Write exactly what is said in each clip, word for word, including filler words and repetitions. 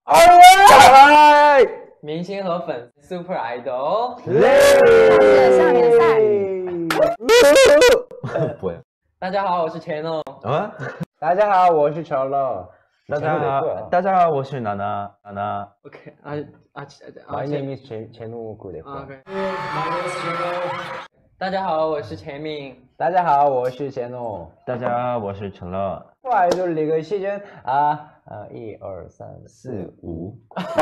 哎， 明星和粉 Super Idol 下面赛。 不呀？ 大家好，我是钱哦。 啊？ 大家好，我是陈乐。 大家好，大家好，我是娜娜，娜娜。 OK， 啊啊 My name is 钱钱怒古的。 OK。大家好，我是钱敏。 大家好，我是钱怒。 大家好，我是陈乐。 来就那个时间啊啊，一二三四五。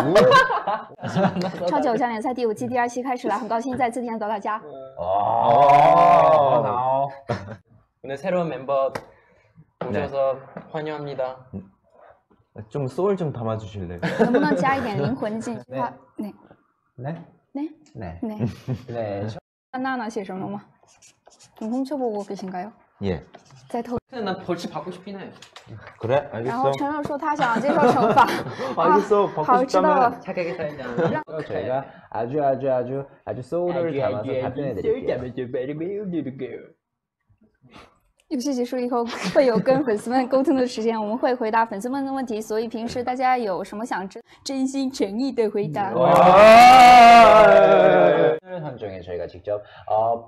超级偶像联赛第五季第二期开始了，很高兴再次见到大家。 哦，好。 오늘 새로운 멤버 오셔서 환영합니다. 좀 소울 좀 담아주실래요? 能不能加一点灵魂进去？네 네 네 네 네 네. 나나写什么吗？좀 훔쳐보고 계신가요? 예. 在偷。 근데 난 벌칙 받고 싶긴 해. 그래? 알겠어. 然后陈乐说他想接受惩罚。 알겠어. 받고 싶다면. 착하게 살자. 저희가 아주 아주 아주 아주 소울을 담아서 답변해드릴게요. 游戏结束以后会有跟粉丝们沟通的时间，我们会回答粉丝们的问题，所以平时大家有什么想知，真心诚意的回答。 선정에 저희가 직접 어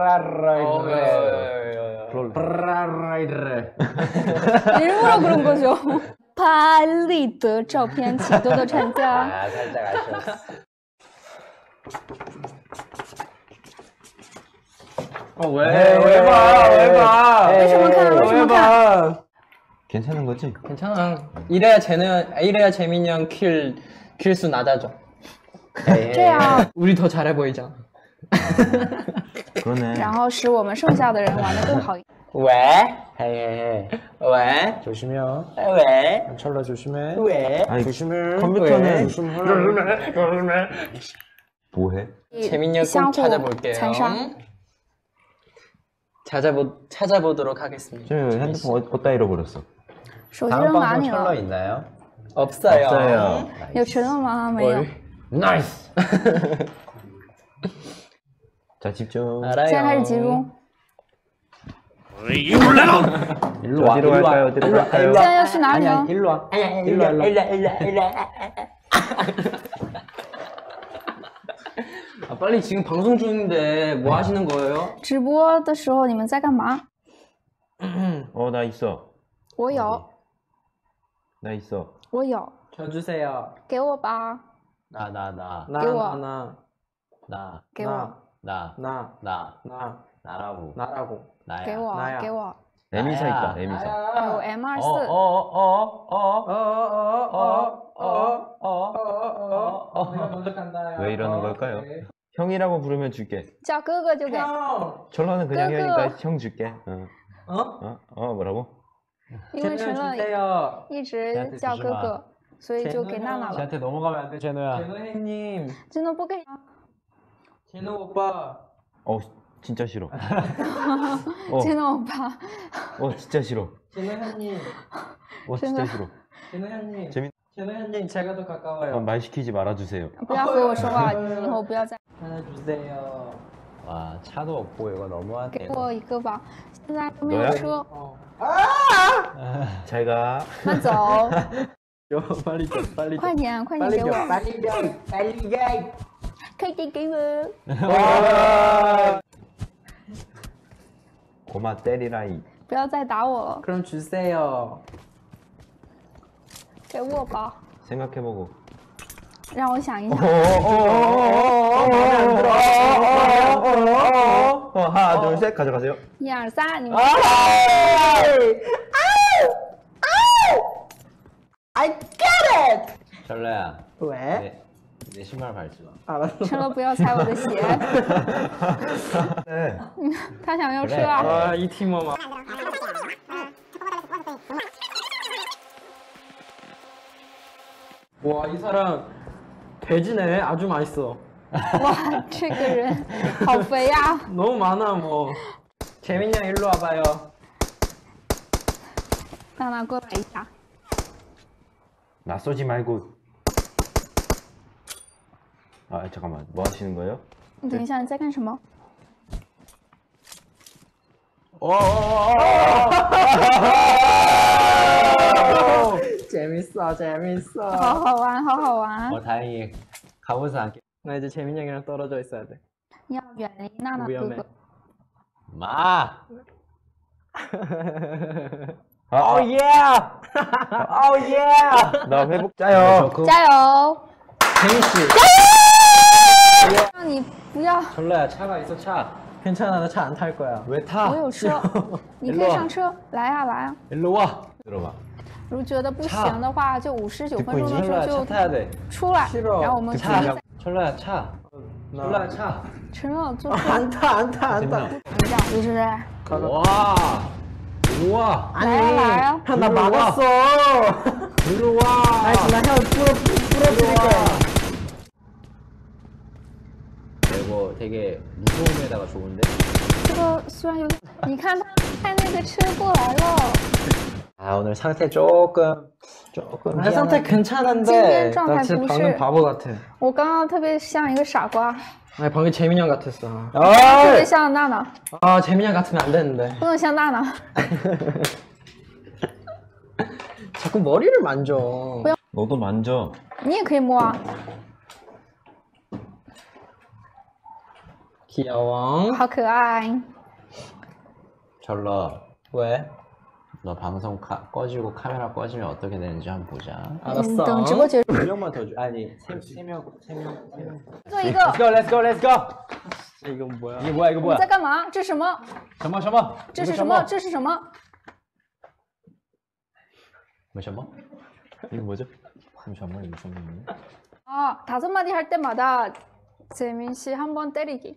브라라이드를 브라라이드를 일부러 그런 거죠. 拍立得照片，请多多参加。 아 살짝 아쉬웠어. 어 왜? 왜 봐? 왜 봐? 왜什么看？为什么看？ 괜찮은 거지? 괜찮아. 이래야 쟤는 이래야 재민이 형 킬 킬수 낮아져. 这样， 우리 더 잘해 보이잖아. 그러네. 然后使我们剩下的人玩得更好。 왜? 헤헤헤. 왜? 조심해요. 왜? 철러 조심해. 왜? 아니, 조심해. 컴퓨터는 조심해. 조심해. 뭐해? 재민이 형 꼭 찾아볼게요. 残伤。 찾아보 찾아보도록 하겠습니다. 저 핸드폰 어, 어디다 잃어버렸어? 手机 다음 扔哪 방송 里 철러 了？ 있나요? 없어요. 없어요. 有承认吗？没有。 나이스. 자, 집중. 알아요. 现在开始集中。 일로 와. 어디로 갈까요? 어디로 갈까요? 现在要去哪里呢？ 일로 와. 일로 와. 일로 와. 아, 빨리 지금 방송 중인데 뭐 하시는 거예요? 直播的时候你们在干嘛？ 어, 나 있어. 我有， 나 있어. 我有， 저 주세요. 给我吧， 나 나 나. 나, 깨워. 나, 나. 给我， 나. 나, 나. 나, 나라고. 나라고. 나야. 给我， 나야 给我， 에미사 있다, 나야. 에미사. 有 M 二 어, 四， 어, 어, 어, 어어어어어어어어어 내가 먼저 간다. 왜 이러는 걸까요? 형이라고 부르면 줄게. 叫哥哥就给。 형. 철러는 그냥 끄끄. 형이니까 형 줄게. 어, 어? 어, 어 뭐라고? 因为陈乐 주세요. 一直叫哥哥，所以就给娜娜了。 쟤한테 넘어가면 안 돼, 제노야. 제노 형님. 真的不给。 제노 오빠. 어, 진짜 싫어. 어, 真的我爸， 어, 진짜 싫어. 제노 형님. 어, 진짜 싫어. 제노 형님. 재민, 제노 형님 제가 더 가까워요. 어, 말 시키지 말아주세요. 不要和我说话，你以后不要再 하나 주세요. 와, 차도 없고 이거 너무한데. 给我一个吧。现在都没有车， 어. 잘 가. 慢走， 요 빨리 줘, 빨리 줘. 快点，快点给我， 빨리 줘, 빨리 줘. 快点给我。 고마 때리라이. 不要再打我了， 그럼 주세요. 给我吧， 생각해보고. 让我想一想。 어, 하나, 둘, 셋, 가져가세요. 一二三，你们 I get it. 철러야. 왜? 내, 내 신발 밟지 마. 알았어. 陈乐不要踩我的鞋， 네. 他想要车 그래. 啊。 아, 이 팀워만. 와, 이 사람 돼지네. 아주 맛있어. 哇，这个人好肥呀！ 너무 많아 뭐. 재민이 형 일로 와봐요. 娜娜过来一下， 나 쏘지 말고. 아, 잠깐만. 뭐 하시는 거예요? 你等一下，你在干什么？ 어, 재밌어, 재밌어. 好好玩，好好玩。 어 다행히 가보지 않게. 나 이제 재민이 형이랑 떨어져 있어야 돼. 要远离娜娜哥 위험해. 哥。 마. 아, 오 예. 오 예. 나 회복 짜요. 加油！ 재민 씨. 让你不要， 철러야 차가 있어 차. 괜찮아, 나 차 안 탈 거야. 왜 타? 我有车，你可以上车，来啊来啊！ 일로 와. 들어봐. 如果觉得不行的话，就五十九分钟的时候 철러야 就 차 타야 돼. 出来， 싫어 然后我们可以 차. 再 철러야 차. 철러야 차. 承认坐车。 안 타, 안 타, 안 타. 这样就是 와. 우와. 来啊来啊！ 형, 나 막았어. 일로 와. 아니, 나형 부러, 부러뜨릴 거야. 이거 되게 무서움에다가 좋은데? 这个虽然有点，你看他开那个车过来了， 아 오늘 상태 조금 조금 내 상태 괜찮은데. 今天状态 나 진짜 不 방금 是， 바보 같아. 我刚刚特别像一个傻瓜， 아니, 방금 재민이 형 같았어. 特 아! 别像娜娜， 아, 재민이 형 같으면 안 되는데. 不能像娜娜。 자꾸 머리를 만져. 너도 만져. 你也可以摸啊， 귀여워. 好可爱。 절러 왜? 너 방송 카, 꺼지고 카메라 꺼지면 어떻게 되는지 한번 보자. 嗯， 알았어. 等直播结束， 두 명만 더 줘. 아니 세명세명세명 做一个。 Let's go Let's go Let's go. 이건 뭐야? 이게 뭐야 이거 你 뭐야? 在干嘛？这是什么？ 셔머 셔머. 这是什么？这是什么？ 뭐 셔머? 이거 뭐죠? 이거 정말 이거 정말. 아, 다섯 마디 할 때마다 재민 씨 한 번 때리기.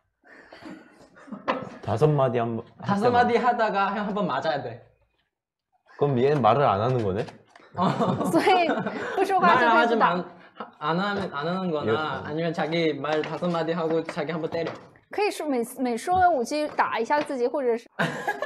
다섯 마디 한 번. 다섯 마디 하다가 형 한 번 맞아야 돼. 그럼 얘는 말을 안 하는 거네? 所以不说话就 말 可以 하지 不 마. 打， 안 하면 안 하는 거나 이거- 아니면 자기 말 다섯 마디 하고 자기 한 번 때려. 可以说每每说个五句打一下自己，或者是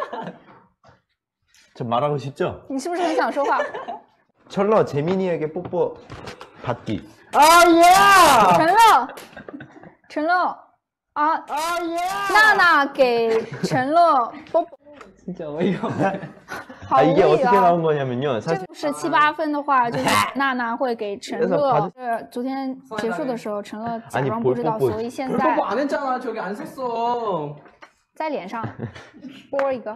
저 말하고 싶죠? 你是不是很想说话？ 철러 재민이에게 뽀뽀 받기. 아 예! 陈乐，陈乐啊， 아 예! 娜娜给陈乐啵啵， 진짜 어이가 없네. 好 아 无 이게 语 어떻게 啊！ 나온 거냐면요. 这 사실 个是七八分的话，就是娜娜会给陈乐。是昨天结束的时候，陈乐假装不知道， 아니, 볼 뽀뽀. 所以现在 뽀뽀 안 했잖아. 저기 안 썼어. 在脸上啵一个。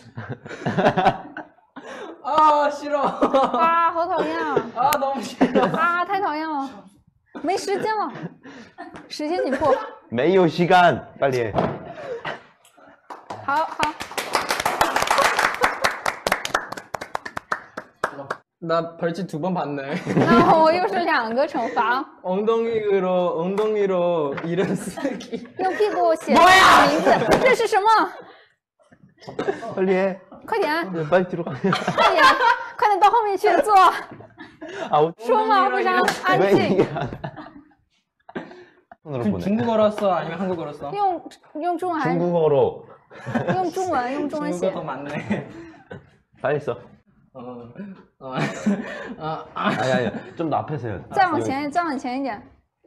아 싫어. 啊，好讨厌啊！ 아 너무 싫어. 啊，太讨厌了，没时间了，时间紧迫。 메이오 시간 빨리 해. 好好， 나 벌칙 두 번 받네. 那我又是两个惩罚， 엉덩이로 엉덩이로 이름 쓰기. 用屁股写名字，这是什么？ 빨리 해. 快点， 빨리 들어가. 快点，快点到后面去做， 아, 어, 说嘛，非常安 왜 静 이게 안 손으로 보내. 중국어로 써 아니면 한국어로 써? 用用中文还是 중국어로 用中文，用中文写 중국어 더 많네. 빨리 써. 어, 어, 아, 아, 아니 아니 좀 더 앞에서 해요. 再往前，再往前一点，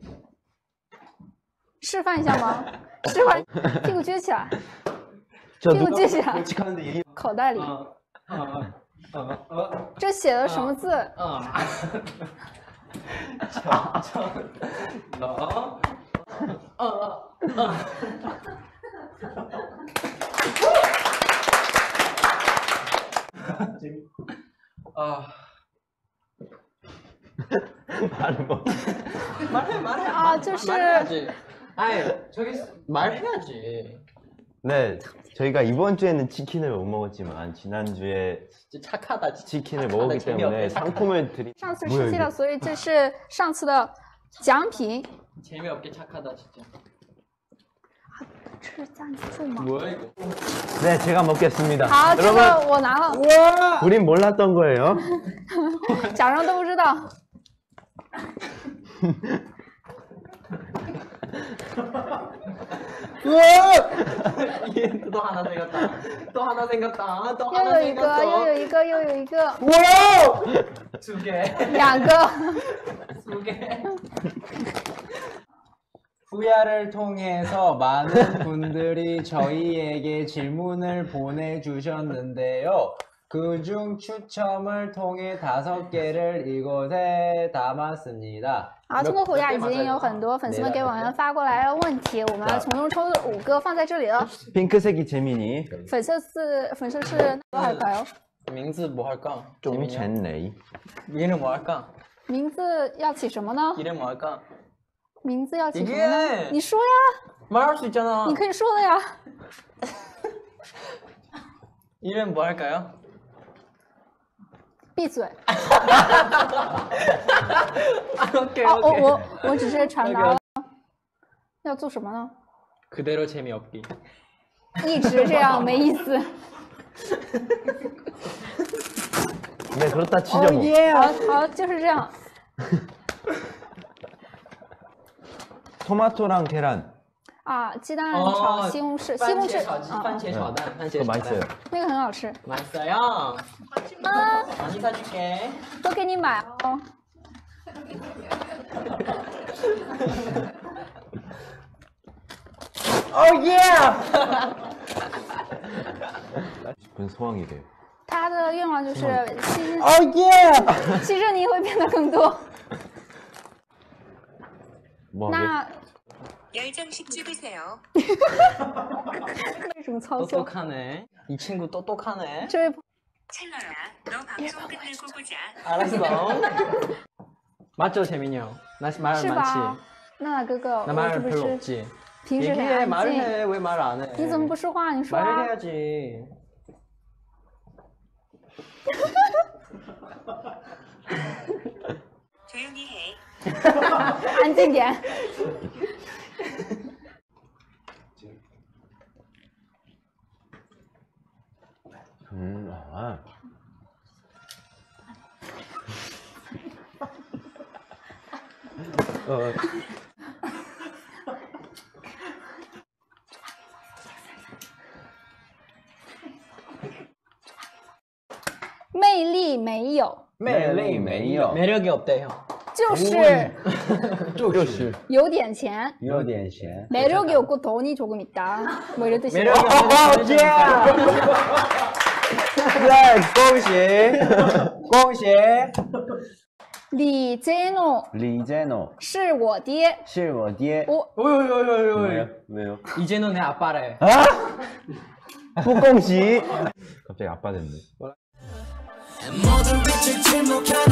示范一下吗？示范，屁股撅起来， 저 屁股 누가 撅起来， 벌칙하는데 얘기 口袋里， 어, 어, 어, 어, 这写的什么字？ 어. 저, 저, 너, 어, 어, 어. 아, 말을 뭐 말해, 말해. 아, 말- 就是- 말해야지. 아니, 저기 말해야지. 네, 저희가 이번 주에는 치킨을 못 먹었지만 지난주에 진짜 착하다. 진짜 치킨을 착하다, 먹었기 재미없게 때문에 착하다. 상품을 드리. 上次 뭐야 失 이게? 期了，所以这是上次的奖品。 재미없게 착하다 진짜. 这是赞助吗？ 뭐야 이거? 네, 제가 먹겠습니다. 好，这 여러분, 个我拿了， 우린 몰랐던 거예요. 假装都不知道。 얘 또 하나 생겼다. 또 하나 생겼다. 또 又 하나 有一个，又 생겼어. 有一个，又有一个， 와! 두 개. 两个。 두 개. 후야를 통해서 많은 분들이 저희에게 질문을 보내주셨는데요. 그중 추첨을 통해 다섯 개를 이곳에 담았습니다. 好，中国口雅已经有很多粉丝们给我们发过来了问题，我们从中抽了五个放在这里了。 핑크색이 재민이. 粉色是粉色是뭐 할까요? 명字뭐 할까? 쫑첸레이. 이름 뭐 할까? 名字要起什么呢？ 이름 뭐 할까? 名字要起什么 이게 呢？你说呀， 말할 수 있잖아. 你可以说的呀。 이름 뭐 할까요? 闭嘴！ 오케이 哦，我 오케이. 我我只是传达了，要做什么呢？ 그대로 재미없기. 一直这样没意思。 네, 그렇다 치죠 뭐. 好好，就是这样。 토마토랑 계란. 啊，鸡蛋炒西红柿，西红柿， 番茄炒蛋,番茄 그거 炒蛋. 맛있어요. 那个很好吃。 맛있어요. 啊， 많이 사줄게. 都给你买哦。 Oh yeah! 싶은 소원이래요. 他的愿望就是希 Oh yeah! 希珍妮会变得更多。 뭐 하게? 那 열 장씩 찍으세요. 为什么操作？ 똑똑하네. 이 친구 똑똑하네. 这位朋 찰러야, 너 방송 끝내고 보자. 알았어. 맞죠, 재민이 형? 나 말 是 많지. 吧？娜娜哥哥， 나 我是 말 不 별로 是 없지. 平时很 얘기해, 安 말을 静？ 해. 왜 말 안 해? 你怎么不说话？你说 말을 啊！ 해야지. 조용히 해. 安静点。 음, 아. 어. 魅力没有， 매력이 매요. 매력이 없대요. 就是就是有点钱。 有点钱. 매력이 없고 돈이 조금 있다. 뭐 이런 뜻이에요. 매력이 없는 네, 恭喜恭喜李杰诺 리제노 是我爹。 是我爹. 오, 오요요요요. 왜요? 왜요? 이제는 내 아빠래. 후공시. 갑자기 아빠 됐네. 모든 빛을 침묵하는